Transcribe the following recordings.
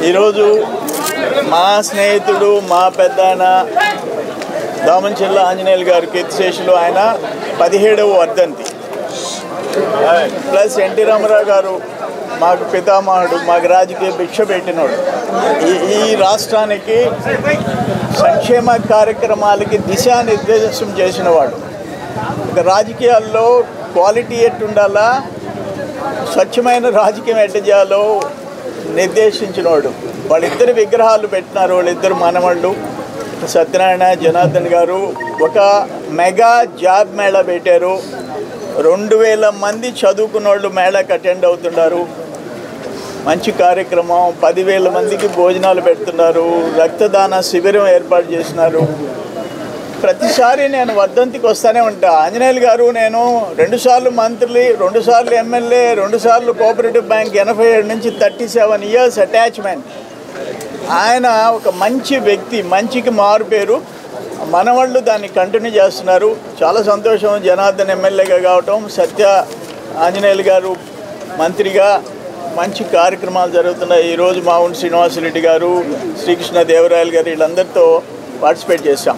ఈరోజు మా స్నేహితుడు మా పెద్దాయన దామంచెల్ల ఆంజనేయులు గారు కీర్తిశేషులు ఆయన 17వ వర్ధంతి ప్లస్ ఎన్టీ రామారావు గారు మాకు పితామహుడు, మాకు రాజకీయ భిక్ష పెట్టినోడు. ఈ రాష్ట్రానికి సంక్షేమ కార్యక్రమాలకి దిశానిర్దేశం చేసినవాడు. ఒక రాజకీయాల్లో క్వాలిటీ ఎట్టుండాలా, స్వచ్ఛమైన రాజకీయం ఎట్ట చేయాలో నిర్దేశించినవాడు. వాళ్ళిద్దరు విగ్రహాలు పెట్టినారు, వాళ్ళిద్దరు మనవాళ్ళు సత్యనారాయణ జనార్దన్ గారు. ఒక మెగా జాబ్ మేళా పెట్టారు. 2000 మంది చదువుకున్న వాళ్ళు మేళాకి అటెండ్ అవుతున్నారు. మంచి కార్యక్రమం. 10,000 మందికి భోజనాలు పెడుతున్నారు. రక్తదాన శిబిరం ఏర్పాటు చేసినారు. ప్రతిసారి నేను వర్ధంతికి వస్తూనే ఉంటా. ఆంజనేయులు గారు నేను 2 సార్లు మంత్రి, 2 సార్లు ఎమ్మెల్యే, 2 సార్లు కోఆపరేటివ్ బ్యాంక్, 87 నుంచి 37 ఇయర్స్ అటాచ్మెంట్. ఆయన ఒక మంచి వ్యక్తి, మంచికి మారు పేరు. మనవాళ్ళు దాన్ని కంటిన్యూ చేస్తున్నారు. చాలా సంతోషం. జనార్దన్ ఎమ్మెల్యేగా కావటం, సత్య ఆంజనేయులు గారు మంత్రిగా మంచి కార్యక్రమాలు జరుగుతున్నాయి. ఈరోజు మావుంటి శ్రీనివాసరెడ్డి గారు, శ్రీకృష్ణ దేవరాయలు గారు వీళ్ళందరితో పార్టిసిపేట్ చేశాం.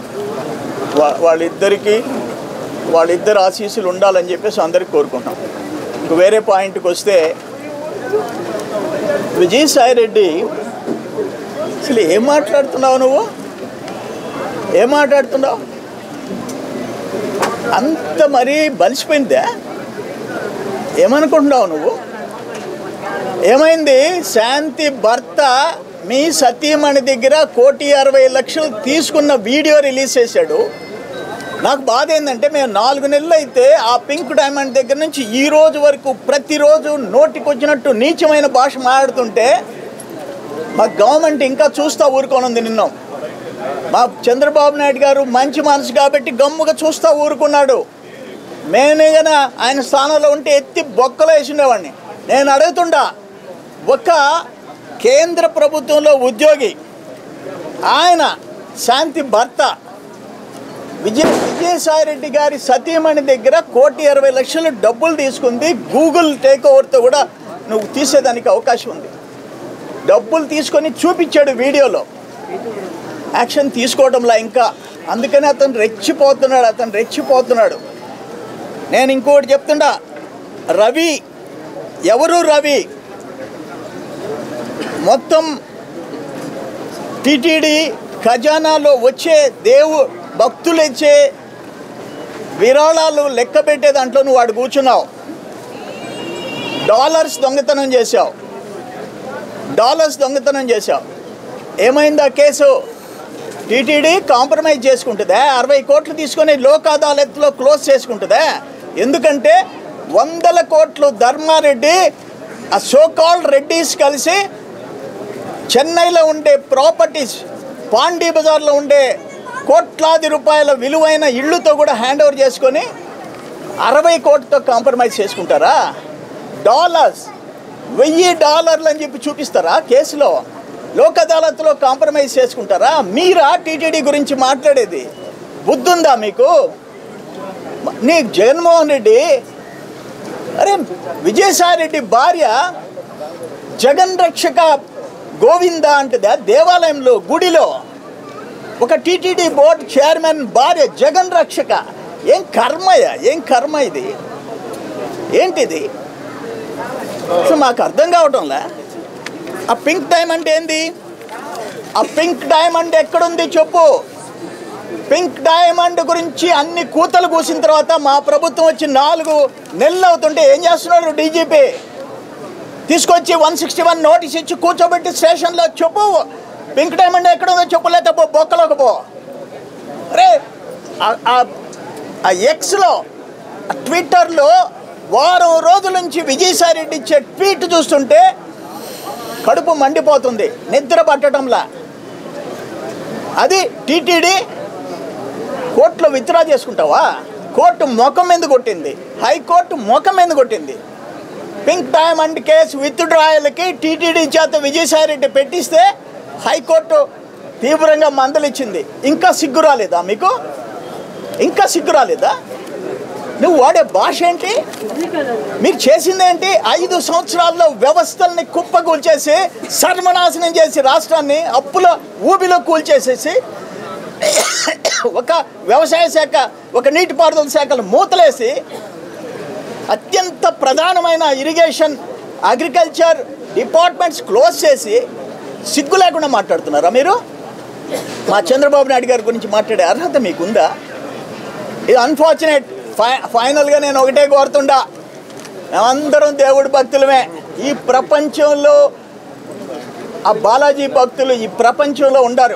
వాళ్ళిద్దరు ఆశీస్సులు ఉండాలని చెప్పేసి అందరికి కోరుకుంటాం. ఇంక వేరే పాయింట్కి వస్తే, విజయసాయిరెడ్డి అసలు ఏం మాట్లాడుతున్నావు నువ్వు? ఏం మాట్లాడుతున్నావు? అంత మరీ బలిసిపోయిందా? ఏమనుకుంటున్నావు నువ్వు? ఏమైంది? శాంతి భర్త మీ సతీమణి దగ్గర 1,60,00,000 తీసుకున్న వీడియో రిలీజ్ చేశాడు. నాకు బాధ ఏంటంటే, మేము 4 నెలలు అయితే ఆ పింక్ డైమండ్ దగ్గర నుంచి ఈ రోజు వరకు ప్రతిరోజు నోటికి వచ్చినట్టు నీచమైన భాష మాట్లాడుతుంటే మా గవర్నమెంట్ ఇంకా చూస్తూ ఊరుకోనుంది. నిన్న మా చంద్రబాబు నాయుడు గారు మంచి మనసు కాబట్టి గమ్ముగా చూస్తూ ఊరుకున్నాడు. మేనేగన ఆయన స్థానంలో ఉంటే ఎత్తి బొక్కలో వేసిండేవాడిని. నేను అడుగుతుండా, ఒక కేంద్ర ప్రభుత్వంలో ఉద్యోగి ఆయన శాంతి భర్త విజయసాయిరెడ్డి గారి సతీమణి దగ్గర 1,60,00,000 డబ్బులు తీసుకుంది. గూగుల్ టేక్ ఓవర్తో కూడా నువ్వు తీసేదానికి అవకాశం ఉంది. డబ్బులు తీసుకొని చూపించాడు వీడియోలో. యాక్షన్ తీసుకోవడంలా ఇంకా. అందుకని అతను రెచ్చిపోతున్నాడు. నేను ఇంకోటి చెప్తుండా, రవి ఎవరు? రవి మొత్తం టిటిడి ఖజానాలో వచ్చే భక్తులు ఇచ్చే విరాళాలు లెక్క పెట్టే దాంట్లో నువ్వు వాడు కూర్చున్నావు. డాలర్స్ దొంగతనం చేశావు. ఏమైంది ఆ కేసు? TTD compromise చేసుకుంటుందా? 60 కోట్లు తీసుకొని లోక్ అదాలత్లో క్లోజ్ చేసుకుంటుందా? ఎందుకంటే 100 కోట్లు ధర్మారెడ్డి, ఆ సోకాల్డ్ రెడ్డిస్ కలిసి చెన్నైలో ఉండే ప్రాపర్టీస్, పాండీ బజార్లో ఉండే కోట్లాది రూపాయల విలువైన ఇళ్లుతో కూడా హ్యాండ్ ఓవర్ చేసుకొని 60 కోట్లతో కాంప్రమైజ్ చేసుకుంటారా? డాలర్స్ $1,000 అని చెప్పి చూపిస్తారా కేసులో? లోక్ అదాలత్లో కాంప్రమైజ్ చేసుకుంటారా? మీరా టీటీడీ గురించి మాట్లాడేది? బుద్ధుందా మీకు? నీ జగన్మోహన్ రెడ్డి, అరే విజయసాయిరెడ్డి భార్య జగన్ రక్షక గోవింద అంటదా దేవాలయంలో, గుడిలో? ఒక టీటీడీ బోర్డు చైర్మన్ భార్య జగన్ రక్షక. ఏం కర్మ ఇది? ఏంటిది? అసలు మాకు అర్థం కావటంలే. ఆ పింక్ డైమండ్ ఏంది? ఆ పింక్ డైమండ్ ఎక్కడుంది చెప్పు? పింక్ డైమండ్ గురించి అన్ని కూతలు కూసిన తర్వాత మా ప్రభుత్వం వచ్చి 4 నెలలు అవుతుంటే ఏం చేస్తున్నాడు డీజీపీ? తీసుకొచ్చి 161 నోటీస్ ఇచ్చి కూర్చోబెట్టి స్టేషన్లో చెప్పు పింక్ డైమండ్ ఎక్కడుందో చెప్పు, లేకపోతే బొక్కలోకి పో. అరే ఆ ఎక్స్లో, ట్విట్టర్లో వారం రోజుల నుంచి విజయసాయిరెడ్డి ఇచ్చే ట్వీట్ చూస్తుంటే కడుపు మండిపోతుంది, నిద్ర పట్టడంలా. అది టీటీడీ కోర్టులో విత్డ్రా చేసుకుంటావా? కోర్టు ముఖం మీద కొట్టింది, హైకోర్టు ముఖం మీద కొట్టింది. పింక్ డైమండ్ కేసు విత్డ్రాయల్కి టీటీడీ చేత విజయసాయిరెడ్డి పెట్టిస్తే హైకోర్టు తీవ్రంగా మందలిచ్చింది. ఇంకా సిగ్గు రాలేదా మీకు? నువ్వు వాడే భాష ఏంటి? మీరు చేసిందేంటి? 5 సంవత్సరాల్లో వ్యవస్థల్ని కుప్పకూల్చేసి సర్వనాశనం చేసి రాష్ట్రాన్ని అప్పుల ఊబిలో కూల్చేసేసి ఒక వ్యవసాయ శాఖ, ఒక నీటిపారుదల శాఖలు మూతలేసి అత్యంత ప్రధానమైన ఇరిగేషన్, అగ్రికల్చర్ డిపార్ట్మెంట్స్ క్లోజ్ చేసి సిగ్గు లేకుండా మాట్లాడుతున్నారా మీరు? మా చంద్రబాబు నాయుడు గారి గురించి మాట్లాడే అర్హత మీకుందా? ఇది అన్ఫార్చునేట్. ఫైనల్గా నేను ఒకటే కోరుతుండా, మేమందరం దేవుడి భక్తులమే. ఈ ప్రపంచంలో ఆ బాలాజీ భక్తులు ఈ ప్రపంచంలో ఉండరు.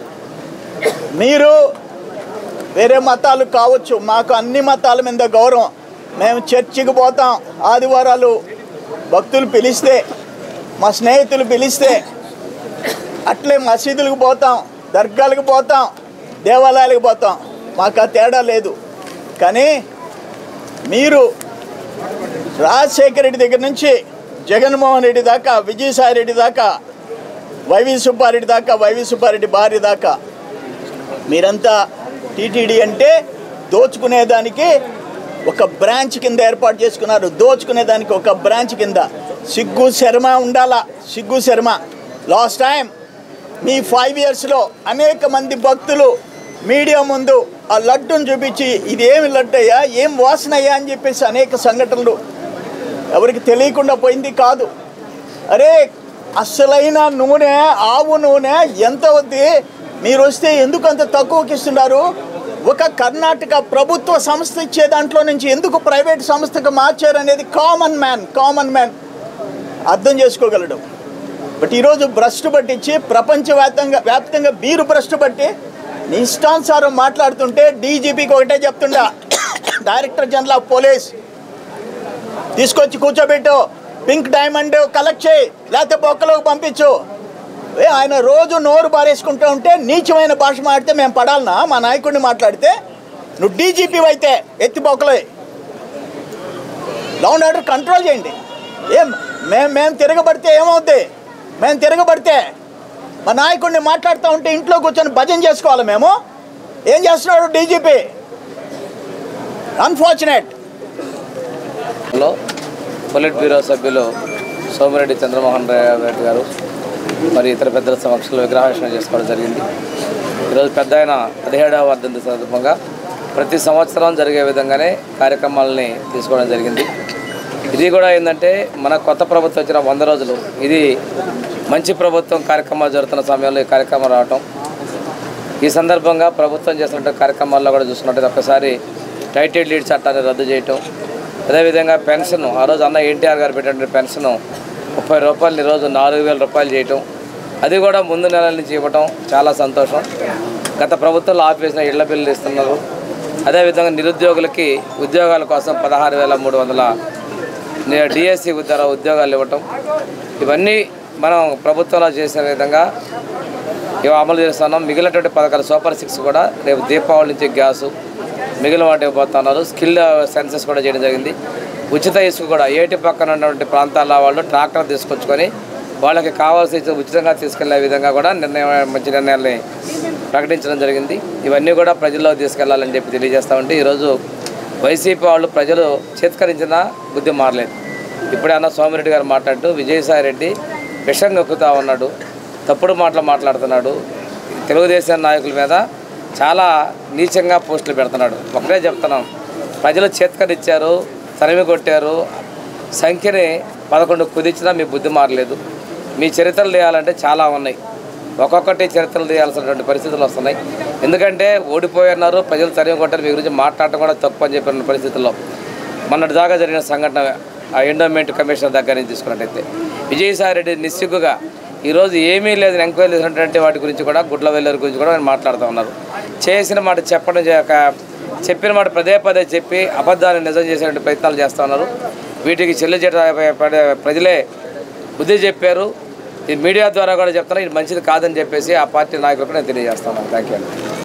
మీరు వేరే మతాలు కావచ్చు, మాకు అన్ని మతాల మీద గౌరవం. మేము చర్చికి పోతాం, ఆదివారాలు భక్తులు పిలిస్తే, మా స్నేహితులు పిలిస్తే, అట్లే మసీదులకు పోతాం, దర్గాలకు పోతాం, దేవాలయాలకు పోతాం. మాకు ఆ తేడా లేదు. కానీ మీరు రాజశేఖర రెడ్డి దగ్గర నుంచి జగన్మోహన్ రెడ్డి దాకా, విజయసాయి రెడ్డి దాకా, వైవి సుబ్బారెడ్డి దాకా, వైవి సుబ్బారెడ్డి భార్య దాకా మీరంతా టీటీడీ అంటే దోచుకునేదానికి ఒక బ్రాంచ్ కింద ఏర్పాటు చేసుకున్నారు. దోచుకునేదానికి ఒక బ్రాంచ్ కింద. సిగ్గు శర్మ ఉండాలా, సిగ్గు శర్మ. లాస్ట్ టైం మీ 5 yearsలో అనేక మంది భక్తులు మీడియా ముందు ఆ లడ్డును చూపించి ఇది ఏమి లడ్డు అయ్యా, ఏం వాసన అయ్యా అని చెప్పేసి అనేక సంఘటనలు ఎవరికి తెలియకుండా పోయింది కాదు. అరే అసలైన నూనె, ఆవు నూనె ఎంత అవుద్ది? మీరు వస్తే ఎందుకు అంత తక్కువకి ఇస్తున్నారు? ఒక కర్ణాటక ప్రభుత్వ సంస్థ ఇచ్చే దాంట్లో నుంచి ఎందుకు ప్రైవేట్ సంస్థకు మార్చారు అనేది కామన్ మ్యాన్ అర్థం చేసుకోగలడు. బట్ ఈరోజు భ్రష్టు పట్టించి వ్యాప్తంగా బీరు భ్రష్టు పట్టి నీ ఇష్టానుసారం మాట్లాడుతుంటే డీజీపీకి ఒకటే చెప్తుండా, డైరెక్టర్ జనరల్ ఆఫ్ పోలీస్ తీసుకొచ్చి కూర్చోబెట్టు, పింక్ డైమండ్ కలెక్ట్ చేయి, లేకపోతే బొక్కలోకి పంపించు. ఆయన రోజు నోరు బారేసుకుంటూ ఉంటే నీచమైన భాష మాడితే మేము పడాలనా? మా నాయకుడిని మాట్లాడితే నువ్వు డీజీపీ అయితే ఎత్తి బొక్కలే. లా అండ్ ఆర్డర్ కంట్రోల్ చేయండి. మేము తిరగబడితే ఏమవుద్ది? మేము తిరగబడితే మా నాయకుడిని మాట్లాడుతూ ఉంటే ఇంట్లో కూర్చొని భజన చేసుకోవాలి. మేము ఏం చేస్తున్నాడు డీజీపీ? అన్ఫార్చునేట్. పొలిట్ బ్యూరో సభ్యులు సోమిరెడ్డి చంద్రమోహన్ రెడ్డి గారు మరి ఇతర పెద్దల సమక్షంలో విగ్రహావిష్కరణ చేసుకోవడం జరిగింది. ఈరోజు పెద్ద ఆయన 17వ వర్ధంతి సందర్భంగా ప్రతి సంవత్సరం జరిగే విధంగానే కార్యక్రమాలని తీసుకోవడం జరిగింది. ఇది కూడా ఏంటంటే మన కొత్త ప్రభుత్వం వచ్చిన 100 రోజులు, ఇది మంచి ప్రభుత్వం కార్యక్రమాలు జరుగుతున్న సమయంలో ఈ కార్యక్రమం రావటం, ఈ సందర్భంగా ప్రభుత్వం చేస్తున్న కార్యక్రమాల్లో కూడా చూసుకున్నట్టు ఒక్కసారి టైటిల్ లీడ్ చట్టాన్ని రద్దు చేయటం, అదేవిధంగా పెన్షన్ ఆ రోజు అన్న ఎన్టీఆర్ గారు పెట్టిన పెన్షన్ 30 రూపాయలు ఈరోజు 4,000 రూపాయలు చేయటం, అది కూడా ముందు నెలల నుంచి ఇవ్వటం చాలా సంతోషం. గత ప్రభుత్వంలో ఆపేసిన ఇళ్ల బిల్లులు ఇస్తున్నారు. అదేవిధంగా నిరుద్యోగులకి ఉద్యోగాల కోసం 16,300 డిఎస్సి ఉద్యోగాలు ఇవ్వటం, ఇవన్నీ మనం ప్రభుత్వంలో చేసిన విధంగా ఇవి అమలు చేస్తున్నాం. మిగిలినటువంటి పథకాలు సూపర్ 6 కూడా రేపు దీపావళి నుంచి గ్యాసు మిగిలిన వాటి ఇవ్వబోతున్నారు. స్కిల్ సెన్సెస్ కూడా చేయడం జరిగింది. ఉచిత ఇసుక కూడా ఏటి పక్కన ఉన్నటువంటి ప్రాంతాల వాళ్ళు ట్రాక్టర్ తీసుకొచ్చుకొని వాళ్ళకి కావాల్సిన ఉచితంగా తీసుకెళ్లే విధంగా కూడా మంచి నిర్ణయాన్ని ప్రకటించడం జరిగింది. ఇవన్నీ కూడా ప్రజల్లోకి తీసుకెళ్లాలని చెప్పి తెలియజేస్తామంటే ఈరోజు వైసీపీ వాళ్ళు ప్రజలు చేత్కరించిన బుద్ధి మారలేదు. ఇప్పుడే అన్న సోమిరెడ్డి గారు మాట్లాడుతూ విజయసాయి రెడ్డి విషం నొక్కుతా ఉన్నాడు, తప్పుడు మాటలు మాట్లాడుతున్నాడు, తెలుగుదేశం నాయకుల మీద చాలా నీచంగా పోస్టులు పెడుతున్నాడు. ఒకటే చెప్తున్నాం, ప్రజలు చేత్కరించారు, తరిమి కొట్టారు, సంఖ్యని 11 కుదించినా మీ బుద్ధి మారలేదు. మీ చరిత్రలు తీయాలంటే చాలా ఉన్నాయి, ఒక్కొక్కటి చరిత్రలు తీయాల్సినటువంటి పరిస్థితులు వస్తున్నాయి. ఎందుకంటే ఓడిపోయినారు, ప్రజలు తరిమి కొట్టారు, మీ గురించి మాట్లాడటం కూడా తప్పు అని చెప్పిన పరిస్థితుల్లో మొన్నటి దాకా జరిగిన సంఘటన ఆ ఎండోమెంట్ కమిషనర్ దగ్గర నుంచి తీసుకున్నట్టయితే విజయసాయి రెడ్డి నిస్సిగ్గుగా ఈరోజు ఏమీ లేదని ఎంక్వైరీ చేసినటువంటి వాటి గురించి కూడా గుడ్ల వెల్లరి గురించి కూడా ఆయన మాట్లాడుతూ ఉన్నారు. చేసిన మాట చెప్పడం చేయక చెప్పిన మాట పదే చెప్పి అబద్ధాన్ని నిజం చేసేటువంటి ప్రయత్నాలు చేస్తూ ఉన్నారు. వీటికి ప్రజలే బుద్ధి చెప్పారు. ఈ మీడియా ద్వారా కూడా చెప్తున్నారు ఇది మంచిది కాదని చెప్పేసి ఆ పార్టీ నాయకులకు నేను తెలియజేస్తున్నాను. Thank you.